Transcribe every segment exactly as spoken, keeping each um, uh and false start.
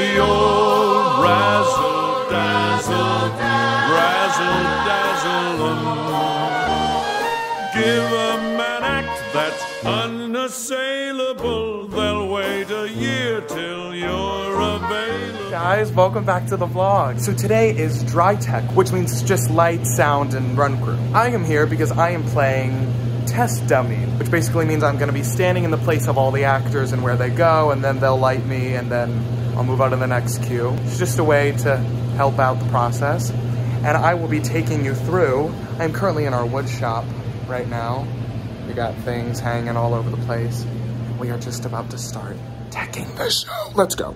the old razzle dazzle, razzle dazzle 'em. Give 'em an act that's unassailable. They'll wait a year till you're available. Guys, welcome back to the vlog. So today is dry tech, which means it's just light, sound, and run crew. I am here because I am playing test dummy, which basically means I'm gonna be standing in the place of all the actors and where they go, and then they'll light me, and then I'll move on to the next cue. It's just a way to help out the process. And I will be taking you through. I'm currently in our wood shop right now. We got things hanging all over the place. We are just about to start teching the show. Let's go.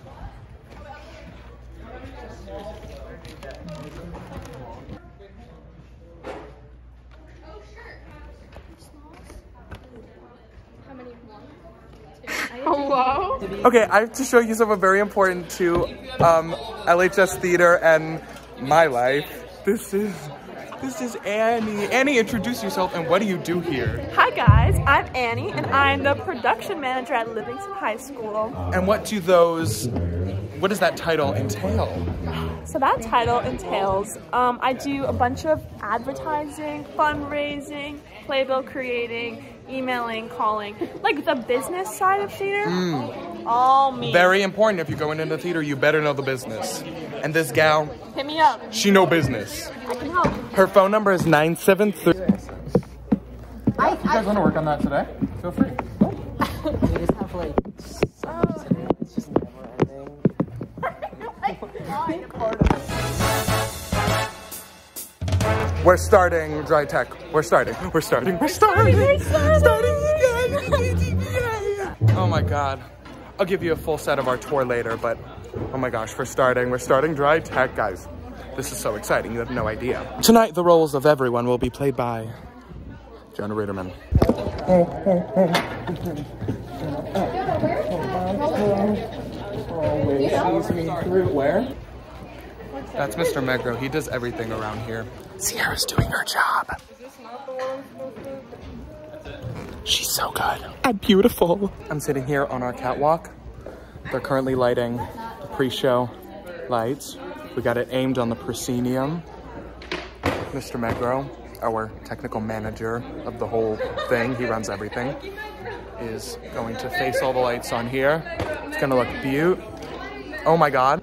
Hello? Okay, I have to show you something very important to um, L H S Theater and my life. This is, this is Annie. Annie, introduce yourself and what do you do here? Hi guys, I'm Annie and I'm the production manager at Livingston High School. And what do those, what does that title entail? So that title entails, um, I do a bunch of advertising, fundraising, playbill creating, emailing, calling, like the business side of theater, mm. all me. Very important. If you're going into theater, you better know the business. And this gal, hit me up. She know business. I can help. Her phone number is nine seven three. I, if you guys want to work on that today, feel free. We just have like, oh. It's just never ending. We're starting dry tech. We're starting. We're starting. We're starting. We're starting. Starting again. Oh my God. I'll give you a full set of our tour later, but oh my gosh, we're starting. We're starting dry tech, guys. This is so exciting. You have no idea. Tonight, the roles of everyone will be played by Jonah Ruderman. Where? That's Mister Megro. He does everything around here. Sierra's doing her job. Is this not the one I'm supposed to? She's so good and beautiful. I'm sitting here on our catwalk. They're currently lighting the pre-show lights. We got it aimed on the proscenium. Mister Megro, our technical manager of the whole thing, he runs everything, is going to face all the lights on here. It's gonna look beaut. Oh my God.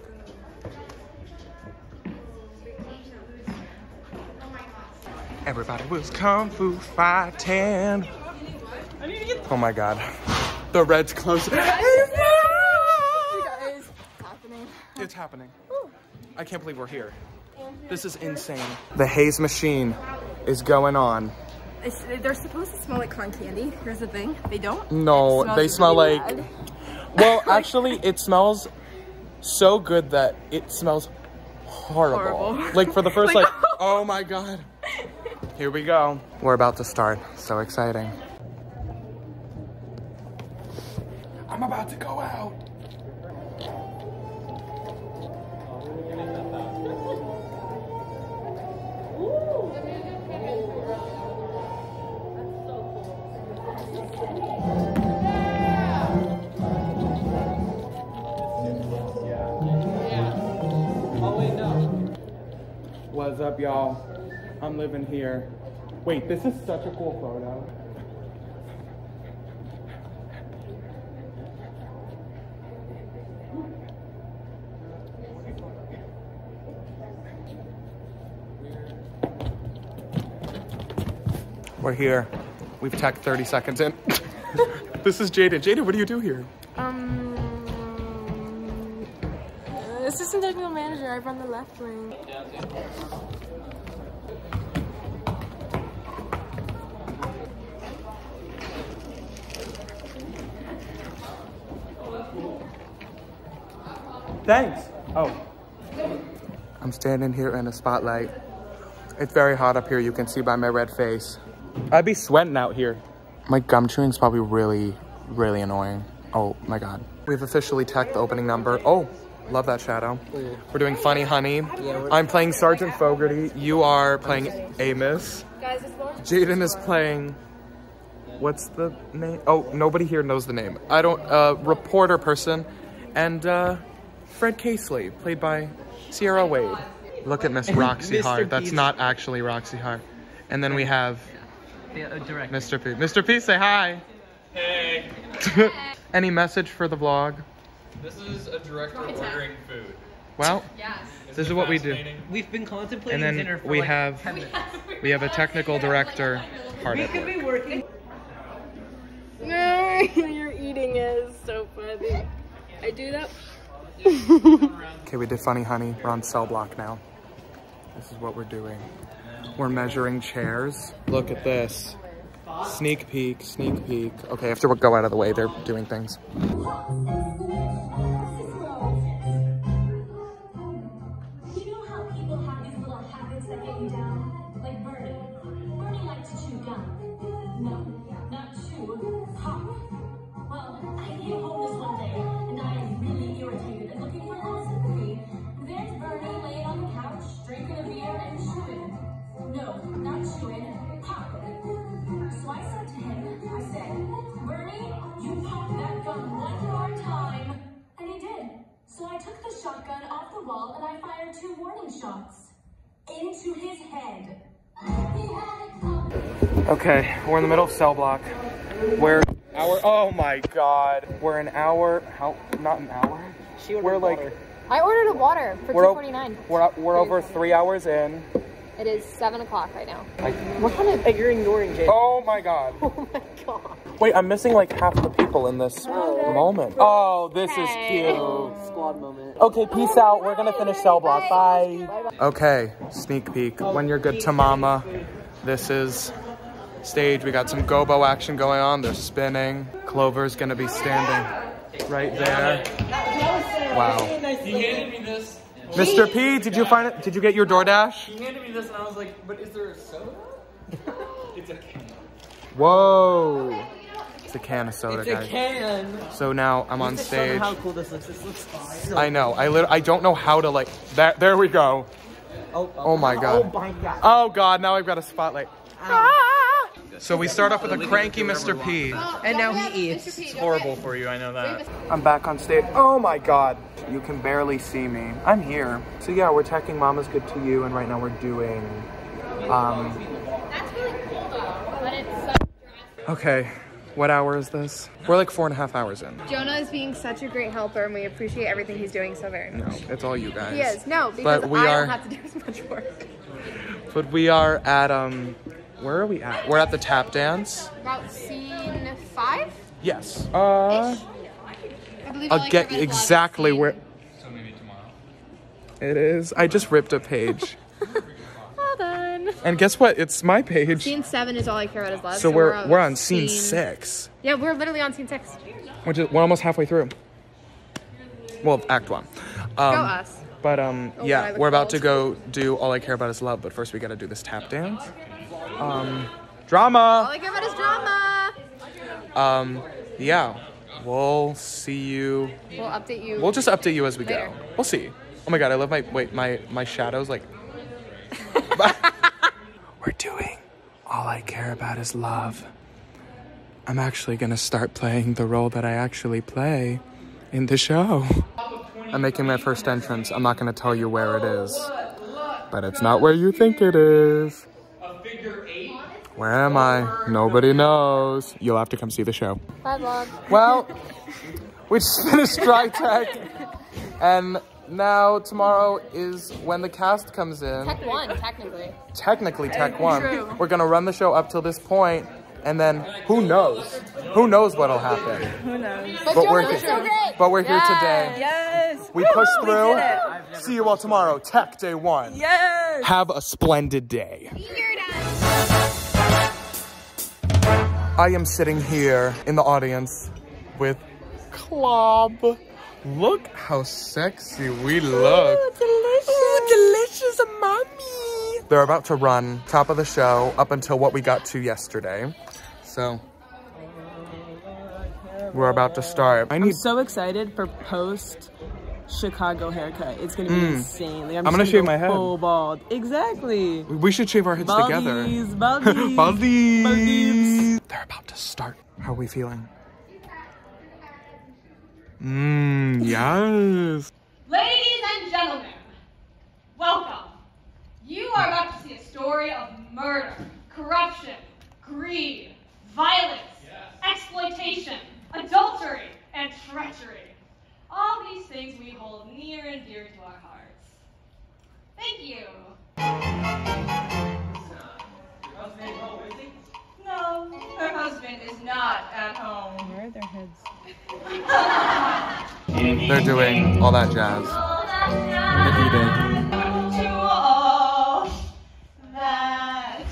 Everybody was kung fu fighting. Oh my God. The red's close. You guys, it's happening. It's happening. I can't believe we're here. This is insane. The haze machine is going on. It's, they're supposed to smell like cotton candy. Here's the thing. They don't. No, they smell really like... bad. Well, actually, it smells so good that it smells horrible. Horrible. Like for the first Like, like, oh my God. Here we go. We're about to start. So exciting. I'm about to go out. What's up, y'all? I'm living here. Wait, this is such a cool photo. We're here. We've teched thirty seconds in. This is Jaden. Jaden, what do you do here? Um, assistant technical manager. I run the left wing. Thanks. Oh. I'm standing here in a spotlight. It's very hot up here. You can see by my red face. I'd be sweating out here. My gum chewing is probably really, really annoying. Oh my God. We've officially teched the opening number. Oh, love that shadow. Yeah. We're doing Funny Honey. Yeah, I'm playing Sergeant Fogarty. You are playing Amos. Jaden is playing... What's the name? Oh, nobody here knows the name. I don't... Uh, reporter person. And uh, Fred Casely, played by Sierra Wade. Look at Miss Roxy Hart. That's not actually Roxy Hart. And then we have yeah, Mister P. Mister P, say hi. Hey. Any message for the vlog? This is a director ordering food. Well, Yes. this is what we do. We've been contemplating And dinner then for we like have ten minutes. we have a technical director hard We at could work. be working. No, your eating is so funny. I do that. Okay, we did Funny Honey. We're on cell block now. This is what we're doing. We're measuring chairs. Look at this. Sneak peek, sneak peek. Okay, I have to go out of the way. They're doing things. You know how people have these little habits that get you down? Like Bernie. Bernie liked to chew gum. No, not chew, pop. Well, I came home this one day, and I am really irritated and looking for lots of sympathy. There's Bernie laying on the couch, drinking a beer and chewing. No, not chewing, pop. So I said to him, I said, Bernie, you pop that gun one more time. And he did. So I took the shotgun off the wall and I fired two warning shots into his head. Okay, we're in the middle of cell block. We're hour. Oh my God, we're an hour. How? Not an hour. We're like. I ordered a water for We're two forty-nine. we're we're over three hours in. It is seven o'clock right now. What kind of you're ignoring Jay? Oh my God. Oh my god. Wait, I'm missing like half the people in this moment. Oh, this is cute. Squad moment. Okay, peace out. We're gonna finish cell block. Bye. Okay, sneak peek. When you're good to mama, this is stage. We got some gobo action going on. They're spinning. Clover's gonna be standing right there. Wow. He handed me this. Mister P, did you find it? Did you get your DoorDash? He handed me this and I was like, but is there a soda? It's a can. Whoa. It's a can of soda, It's a guys. can. So now I'm on Just to show stage. how cool this looks. This looks so I know. I lit I don't know how to like that. There we go. Oh, Oh my God. Oh my God. Oh God, now I've got a spotlight. So we start off with a cranky Mister P. And now he eats. It's horrible for you, I know that. I'm back on stage. Oh my God. You can barely see me. I'm here. So yeah, we're teching Mama's Good to You, and right now we're doing, um... That's really cool though, but it's so drastic. Okay, what hour is this? We're like four and a half hours in. Jonah is being such a great helper, and we appreciate everything he's doing so very much. No, it's all you guys. He is. No, because But we I are- don't have to do as much work. But we are at, um... where are we at? We're at the tap dance. About scene five? Yes. Uh... I believe I'll get exactly where... So maybe tomorrow. It is. I just ripped a page. Well done. And guess what? It's my page. Scene seven is All I Care About Is Love. So we're we're on scene six, Yeah, we're literally on scene six. which is we're almost halfway through. Well, act one. Um, Go us. But um, Oh, yeah, I look we're about to old. go do All I Care About Is Love. But first, we got to do this tap dance. Um, drama. All I Care About Is Drama. Um, yeah, we'll see you. We'll update you. We'll just update you as we later. go. We'll see. Oh my God, I love my wait my my shadows like. We're doing All I Care About Is Love. I'm actually gonna start playing the role that I actually play in the show. I'm making my first entrance. I'm not gonna tell you where it is, but it's not where you think it is. Where am I? Nobody knows. You'll have to come see the show. Bye, vlog. Well, we just finished dry tech, and now tomorrow is when the cast comes in. Tech one, technically. Technically tech one. True. We're gonna run the show up till this point, and then who knows? Who knows what'll happen? Who knows? But, But we're Jonah's here. so great. But we're here today. Yes. We pushed Woo, through. We did it. See you all tomorrow. Tech day one. Yes. Have a splendid day. I am sitting here in the audience with Club. Look how sexy we look. Ooh, delicious. Ooh, delicious, mommy. They're about to run top of the show up until what we got to yesterday. So we're about to start. I I'm need. so excited for post Chicago haircut. It's gonna be Mm. insane. Like, I'm, I'm just gonna shave go my head. Full bald. Exactly. We should shave our heads together. Baldies, baldies, Baldies. baldies. They're about to start. How are we feeling? Mmm, yes. Ladies and gentlemen, welcome. You are about to see a story of murder, corruption, greed, violence, yes. exploitation, adultery, and treachery. All these things we hold near and dear to our hearts. Thank you. Your husband is home, is he? No, her husband is not at home. Where are their heads? They're doing all that jazz. They're eating. To all that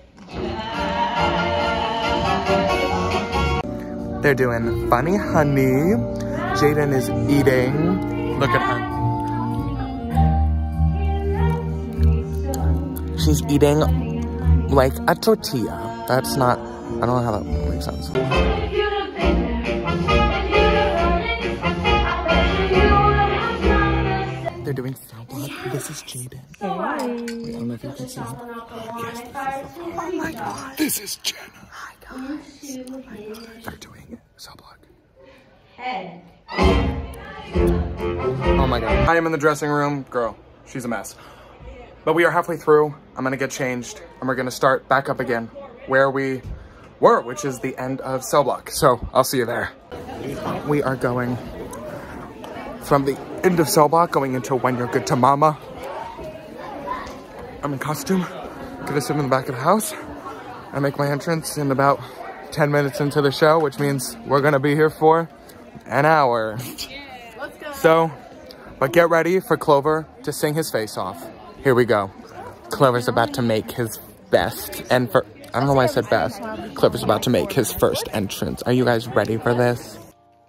jazz. They're doing Funny Honey. Jaden is eating. Look at her. She's eating like a tortilla. That's not, I don't know how that makes sense. They're doing sound block. This is Jaden. Wait, I don't know if you can see him. Yes, this is the oh my god. This is Jenna. Hi guys. Oh my god. They're doing sound block. Head. Oh my god. I am in the dressing room. Girl, she's a mess. But we are halfway through. I'm gonna get changed and we're gonna start back up again where we were, which is the end of cell block. So I'll see you there. We are going from the end of cell block going into When You're Good to Mama. I'm in costume. Gonna sit in the back of the house. I make my entrance in about ten minutes into the show, which means we're gonna be here for an hour. Let's go. So, but get ready for Clover to sing his face off. Here we go. Clover's about to make his best, and for, I don't know why I said best. Clover's about to make his first entrance. Are you guys ready for this?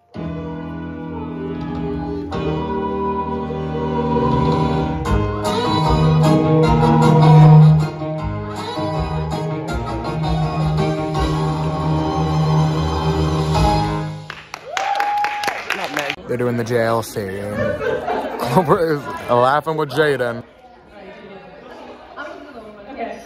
They're doing the jail scene. Clover is laughing with Jaden. Okay.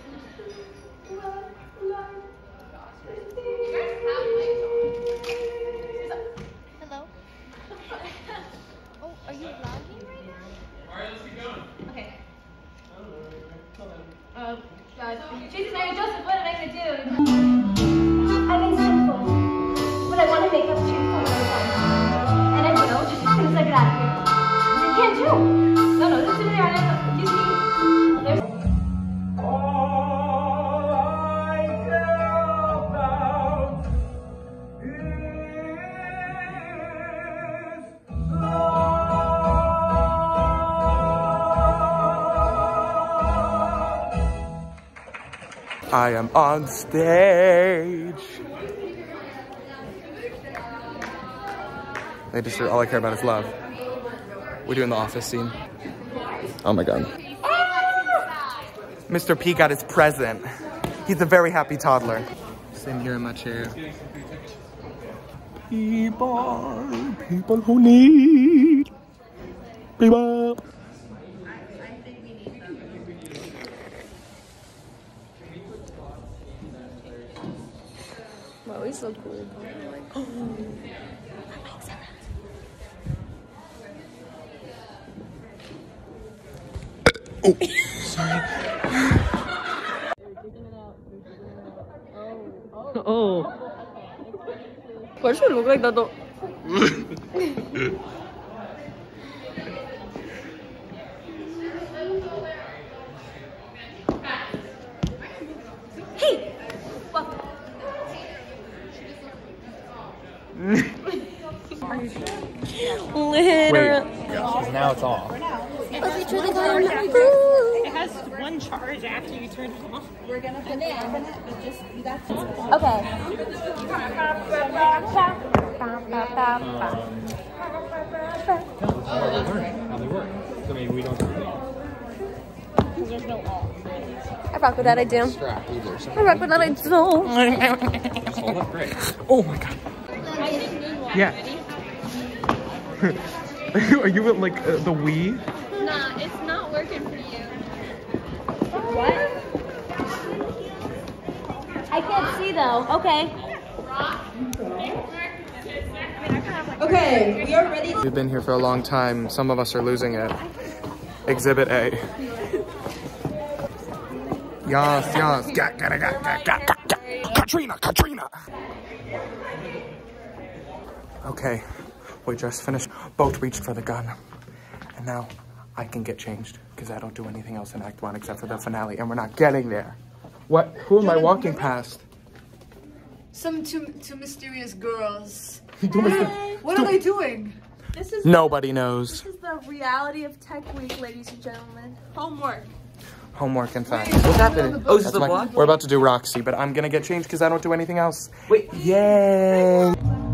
Hello? Oh, are you vlogging right now? Alright, let's keep going. Okay. Uh, God. Jesus, Mary, Joseph, what am I gonna do? I've been sinful, but I want to make up to you for another time. And I will, just as soon as I get out of here. You can't do. No, no, this is there. You see, there's... I am on stage. They just all I care about is love. We're doing the office scene. Oh my god. Mister P got his present. He's a very happy toddler. Sitting here in my chair. People, people who need people. Wow, he's so cool. Oh. Oh, sorry. Oh. Why does it look like that though? Hey! Well, Literally. Because now it's off. It has one charge after you turn it off. We're gonna put it in. Just that's Okay. How they work. I mean, we don't There's no all. I rock with that, I do. I rock with that, I do. hold up great. Oh my god. Yeah. Are you at like uh, the Wii? Nah, it's not working for you. What? I can't see though. Okay. I mean, I can have Okay, we are ready. We've been here for a long time. Some of us are losing it. Exhibit A. Yes, yes. Got, got, got, got, got, got, got. Katrina, Katrina. Okay, we just finished. Both reached for the gun. And now I can get changed because I don't do anything else in Act One except for the finale, and we're not getting there. What? Who am I walking past? Some two, two mysterious girls. Hey. What are they doing? This is Nobody knows. This is the reality of Tech Week, ladies and gentlemen. Homework. Homework and facts. What's happening? Oh, this is That's the my, vlog? We're about to do Roxy, but I'm gonna get changed because I don't do anything else. Wait. Yay!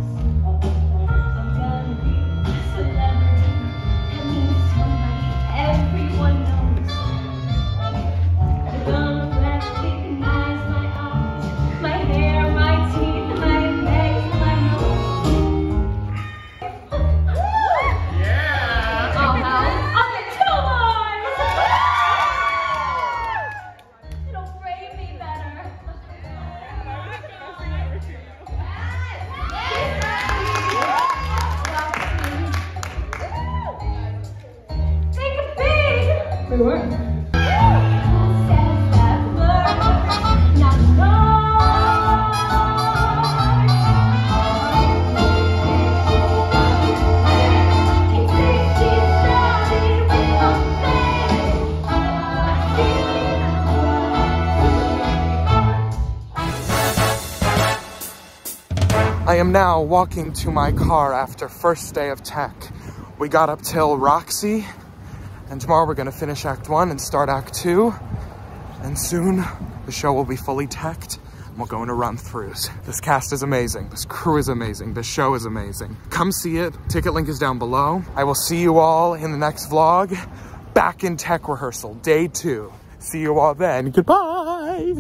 I am now walking to my car after first day of tech. We got up till Roxy, and tomorrow we're gonna finish Act One and start Act Two. And soon, the show will be fully teched, and we'll go into run-throughs. This cast is amazing, this crew is amazing, this show is amazing. Come see it, ticket link is down below. I will see you all in the next vlog, back in tech rehearsal, day two. See you all then, goodbye!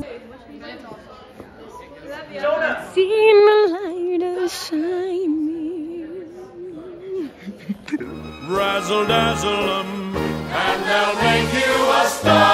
Seen the light of shining. Razzle dazzle 'em, and they'll make you a star.